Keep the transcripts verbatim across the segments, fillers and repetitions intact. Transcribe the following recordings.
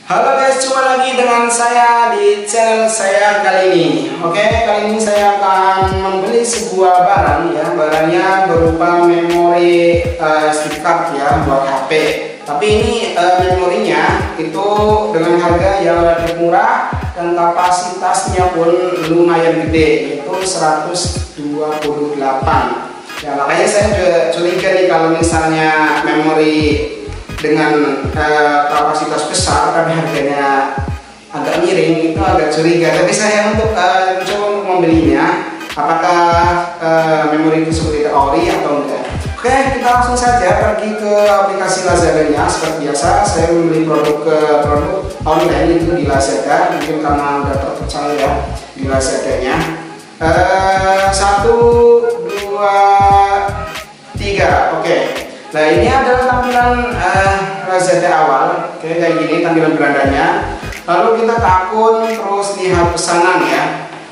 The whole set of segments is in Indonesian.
Halo guys, jumpa lagi dengan saya di channel saya kali ini. Oke, kali ini saya akan membeli sebuah barang ya. Barangnya berupa memori uh, S D card ya buat H P. Tapi ini uh, memorinya itu dengan harga yang relatif murah dan kapasitasnya pun lumayan gede, yaitu seratus dua puluh delapan. Ya, makanya saya juga curiga nih kalau misalnya memori dengan uh, kapasitas besar tapi harganya agak miring, itu agak curiga. Tapi saya untuk uh, mencoba untuk membelinya, apakah uh, memori tersebut tidak ori atau enggak. Oke, kita langsung saja pergi ke aplikasi Lazada-nya. Seperti biasa, saya membeli produk ke produk online itu di Lazada, mungkin karena udah terpercaya ya di Lazada-nya. Uh, satu, dua, tiga, oke. Nah, ini adalah tampilan uh, Lazada awal, oke, kayak gini tampilan berandanya. Lalu kita ke akun, terus lihat pesanan ya.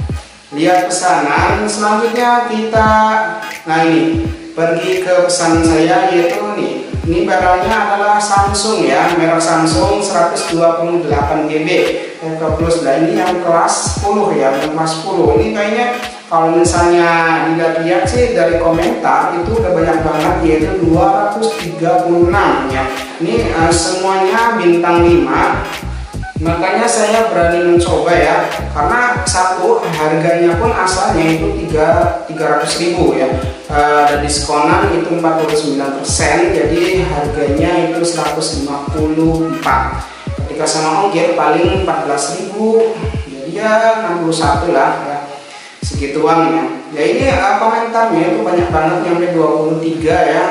Lihat pesanan, selanjutnya kita, nah ini, pergi ke pesanan saya, yaitu nih. Ini barangnya adalah Samsung ya, merek Samsung seratus dua puluh delapan gigabyte plus. Nah, ini yang kelas sepuluh ya, yang kelas sepuluh. Ini kayaknya kalau misalnya dilihat-lihat sih dari komentar itu udah banyak banget, yaitu dua ratus tiga puluh enam ya. Ini uh, semuanya bintang lima. Makanya saya berani mencoba ya, karena satu harganya pun asalnya itu tiga ratus ribu ya, uh, ada diskonan itu empat puluh sembilan persen, jadi harganya itu seratus lima puluh empat. Ketika sama ongkir paling empat belas ribu, jadi ya enam puluh satu lah ya, segituan ya. Ya ini uh, komentarnya itu banyak banget, sampai dua puluh tiga ya,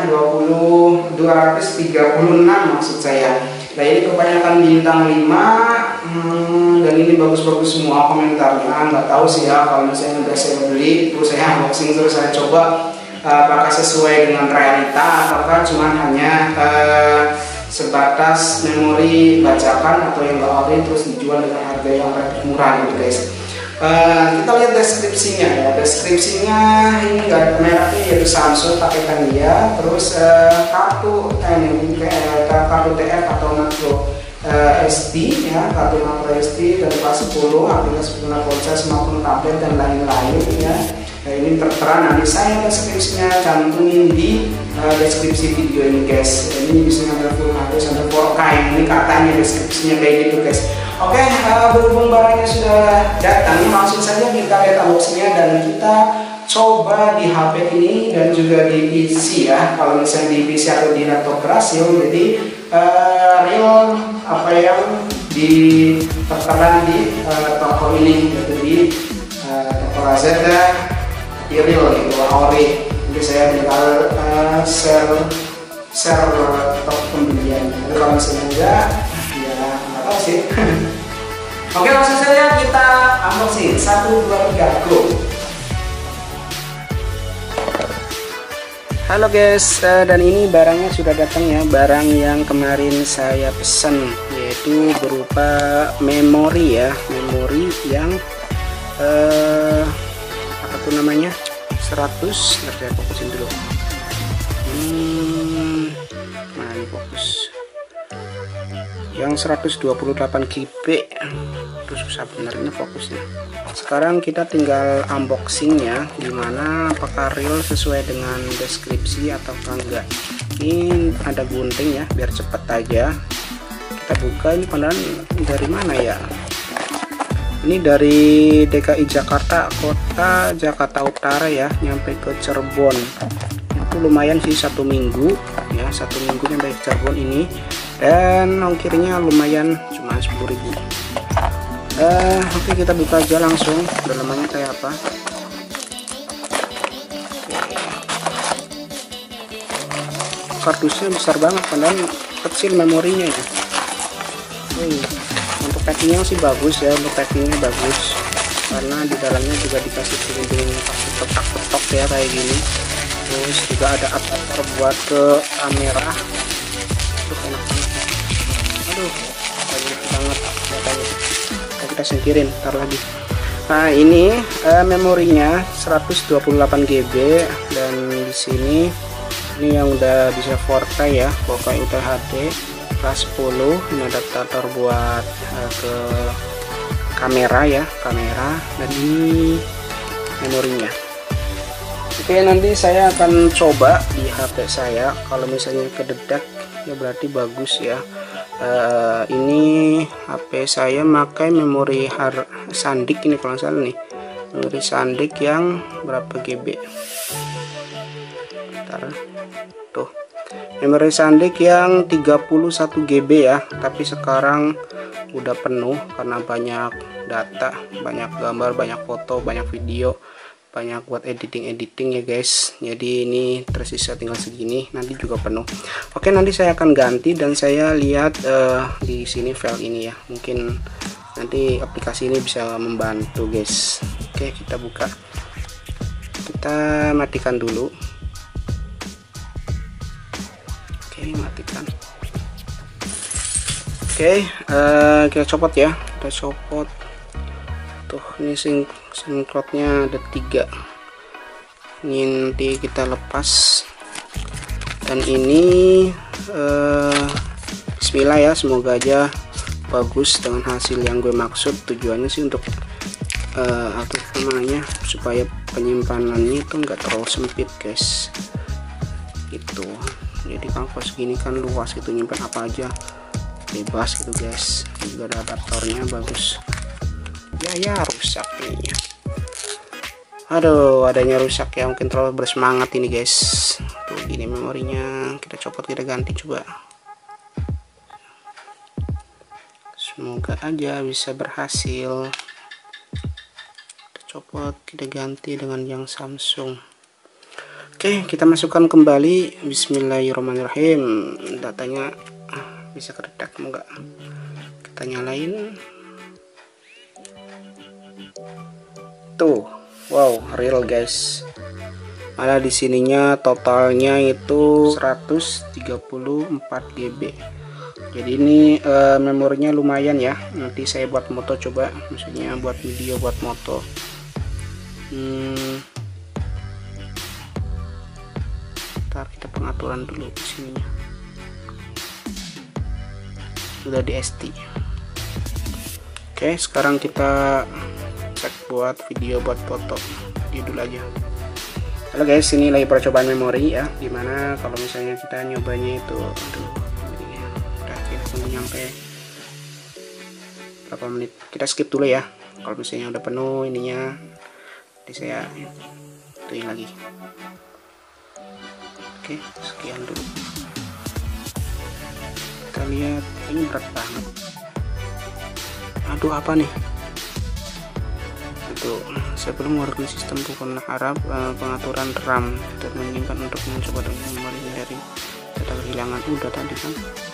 dua ratus tiga puluh enam maksud saya. Nah, ini kebanyakan bintang lima, hmm, dan ini bagus-bagus semua komentarnya. Nggak tahu sih ya, kalau misalnya udah saya beli itu saya unboxing terus saya coba uh, apakah sesuai dengan realita ataukah cuma hanya uh, sebatas memori bajakan atau yang nggak ori terus dijual dengan harga yang relatif murah gitu guys. Uh, kita lihat deskripsinya ya. Deskripsinya ini nggak ada mereknya, yaitu Samsung pakai Tamiya, terus uh, kartu eh, ini kayak kartu T F atau macro uh, S D ya, kartu macro S D dan kelas sepuluh, aplikasi pengguna ponsel maupun tablet dan lain-lain ya. Nah, ini tertera, nanti saya deskripsinya cantumin di uh, deskripsi video ini guys. Ini bisa sampai full H D sampai four K, ini katanya deskripsinya kayak gitu guys. Oke, uh, berhubung barangnya sudah datang, langsung saja kita lihat unboxingnya dan kita coba di H P ini dan juga di P C ya. Kalau misalnya di P C atau di laptop berhasil, jadi uh, real apa yang di tertera di uh, toko ini, yaitu di uh, toko Lazada, di real gitu, ori. Jadi saya tinggal uh, share share toko pembelian. Jadi kalau misalnya enggak, ya nggak tahu sih. Oke, langsung saja kita unboxing. Satu, dua, tiga, go. Halo guys, uh, dan ini barangnya sudah datang ya. Barang yang kemarin saya pesan, yaitu berupa memori ya, memori yang uh, apa tuh namanya, seratus. Nanti saya fokusin dulu. Hmm, nah ini fokus. Yang seratus dua puluh delapan gigabyte, terus susah benernya fokusnya. Sekarang kita tinggal unboxingnya, gimana apakah real sesuai dengan deskripsi atau enggak. Ini ada gunting ya, biar cepet aja kita buka. Ini pandangan dari mana ya? Ini dari D K I Jakarta, kota Jakarta Utara ya, nyampe ke Cirebon. Itu lumayan sih, satu minggu ya, satu minggu nyampe ke Cirebon ini. Dan ongkirnya lumayan, cuma sepuluh ribu. Uh, Oke, kita buka aja langsung dalamannya kayak apa. Kardusnya besar banget, padahal kecil memorinya itu. Uh, untuk packingnya sih bagus ya, untuk packingnya bagus karena di dalamnya juga dikasih pelindung petak-petak ya kayak gini. Terus juga ada adapter buat ke kamera. Aduh, enak banget. Aduh, banyak banget katanya. Kita singkirin, ntar lagi. Nah, ini uh, memorinya seratus dua puluh delapan gigabyte, dan di sini ini yang udah bisa four K ya, four K Ultra H D. K sepuluh. Ini adaptor buat uh, ke kamera ya, kamera, dan ini memorinya. Oke, nanti saya akan coba di H P saya. Kalau misalnya kededak ya berarti bagus ya. Uh, ini H P saya pakai memori hard SanDisk ini kalau nggak salah nih, memori SanDisk yang berapa G B. Bentar. Tuh, memori SanDisk yang tiga puluh satu G B ya, tapi sekarang udah penuh karena banyak data, banyak gambar, banyak foto, banyak video, banyak buat editing-editing ya guys. Jadi ini tersisa tinggal segini, nanti juga penuh. Oke, nanti saya akan ganti dan saya lihat uh, di sini file ini ya. Mungkin nanti aplikasi ini bisa membantu guys. Oke, kita buka. Kita matikan dulu. Oke, matikan. Oke, uh, kita copot ya. Kita copot. Tuh, ini sing SIM-nya ada tiga. Ini nanti kita lepas. Dan ini uh, bismillah ya, semoga aja bagus dengan hasil yang gue maksud. Tujuannya sih untuk uh, apa namanya, supaya penyimpanannya itu enggak terlalu sempit guys, gitu. Jadi kalau segini kan luas gitu, nyimpan apa aja bebas gitu guys. Juga ada adaptornya bagus. Ya ya rusak nih. Aduh, adanya rusak ya, mungkin terlalu bersemangat ini guys. Tuh gini memorinya, kita copot, kita ganti coba. Semoga aja bisa berhasil. Kita copot, kita ganti dengan yang Samsung. Oke, kita masukkan kembali. Bismillahirrahmanirrahim. Datanya bisa keredak enggak? Kita nyalain. Tuh, wow, real guys. Malah di sininya totalnya itu seratus tiga puluh empat G B. Jadi ini uh, memorinya lumayan ya. Nanti saya buat moto coba, maksudnya buat video, buat moto. Hmm. Ntar kita pengaturan dulu di sininya. Sudah di S T. Oke, sekarang kita cek buat video, buat foto. Judul aja. Halo guys, ini lagi percobaan memori ya, dimana kalau misalnya kita nyobanya itu, aduh, udah kita tunggu nyampe berapa menit. Kita skip dulu ya. Kalau misalnya udah penuh ininya, nanti saya ituin lagi. Oke, sekian dulu. Kita lihat, ini berat banget. Aduh, apa nih? Itu saya belum mengerti sistem bukan harap uh, pengaturan RAM dan menyimpan untuk mencoba dengan memori dari data kehilangan. Udah tadi kan.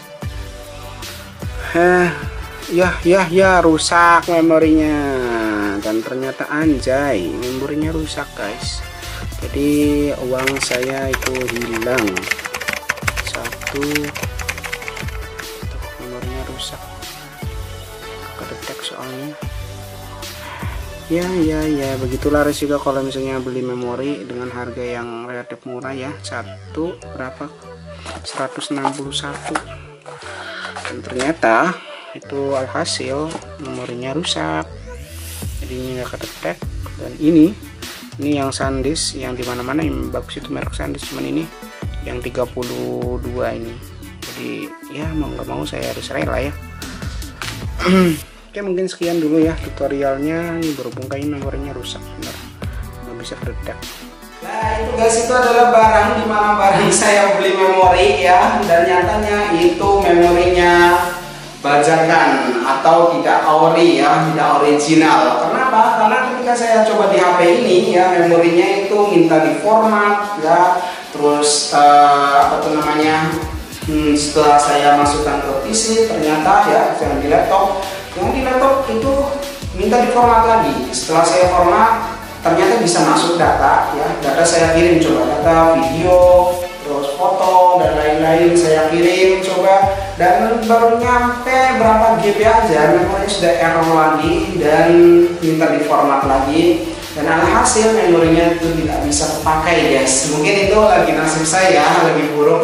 Heh, ya ya ya rusak memorinya, dan ternyata anjay memorinya rusak guys. Jadi uang saya itu hilang satu. Tuh, memorinya rusak, kedetek soalnya. Ya ya ya begitulah resiko kalau misalnya beli memori dengan harga yang relatif murah ya. Satu berapa, seratus enam puluh satu, dan ternyata itu alhasil memorinya rusak, jadi ini nggak kedetek. Dan ini ini yang SanDisk yang dimana-mana yang bagus itu merek SanDisk, cuman ini yang tiga puluh dua ini. Jadi ya mau nggak mau saya harus rela ya. Oke, mungkin sekian dulu ya tutorialnya. Ini berhubung kayaknya memorinya rusak, bener nggak bisa kedetek. Nah itu guys, itu adalah barang dimana barang saya beli memori ya, dan nyatanya itu memorinya bajakan atau tidak ori ya, tidak original. Kenapa? Karena ketika saya coba di H P ini ya, memorinya itu minta diformat ya, terus uh, apa tuh namanya, hmm, setelah saya masukkan ke P C ternyata ya, yang di laptop yang di laptop itu minta diformat lagi. Setelah saya format ternyata bisa masuk data ya, data saya kirim coba, data video, terus foto dan lain-lain saya kirim coba, dan baru nyampe berapa G B aja memorinya sudah error lagi dan minta diformat lagi, dan alhasil memorinya itu tidak bisa terpakai guys. Mungkin itu lagi nasib saya lagi buruk.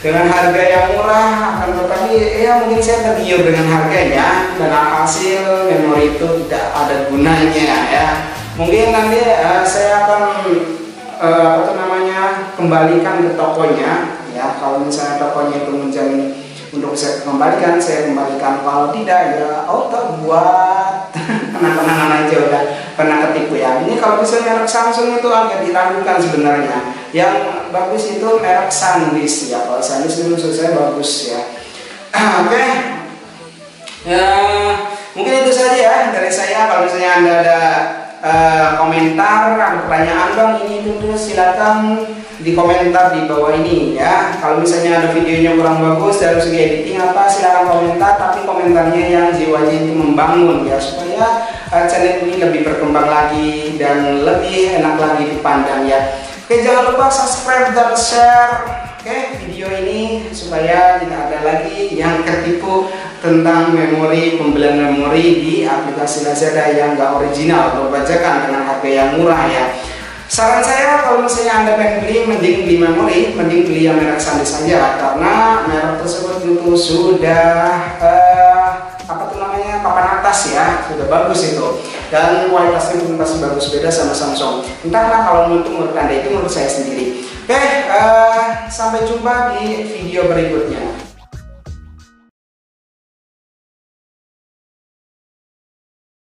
dengan harga yang murah, akan tetapi ya mungkin saya tergiur dengan harganya dan hasil memori itu tidak ada gunanya ya. Mungkin nanti uh, saya akan uh, apa namanya kembalikan ke tokonya ya. Kalau misalnya tokonya itu menjamin untuk saya kembalikan, saya kembalikan. Kalau tidak ya auto buat kenang-kenangan aja, udah pernah ketipu ya. Ini kalau misalnya merek Samsung itu agak diragukan sebenarnya. Yang bagus itu merek SanDisk ya. Kalau SanDisk itu menurut saya bagus ya. Oke. Okay. Ya, mungkin itu saja ya dari saya. Kalau misalnya Anda ada uh, komentar, ada pertanyaan bang ini itu tuh silakan di komentar di bawah ini ya. Kalau misalnya ada videonya kurang bagus dari segi editing apa, silakan komentar, tapi komentarnya yang jiwanya itu membangun ya, supaya uh, channel ini lebih berkembang lagi dan lebih enak lagi dipandang ya. Oke, jangan lupa subscribe dan share oke video ini supaya tidak ada lagi yang tertipu tentang memori, pembelian memori di aplikasi Lazada yang enggak original, berbajakan dengan harga yang murah ya. Saran saya kalau misalnya Anda pengen beli, mending beli memori, mending beli yang merek SanDisk saja, karena merek tersebut itu sudah uh, apa tuh namanya papan atas ya, sudah bagus itu, dan kualitasnya pun masih bagus, beda sama Samsung. Entahlah kalau menurut menurut Anda, itu menurut saya sendiri. Oke, uh, sampai jumpa di video berikutnya.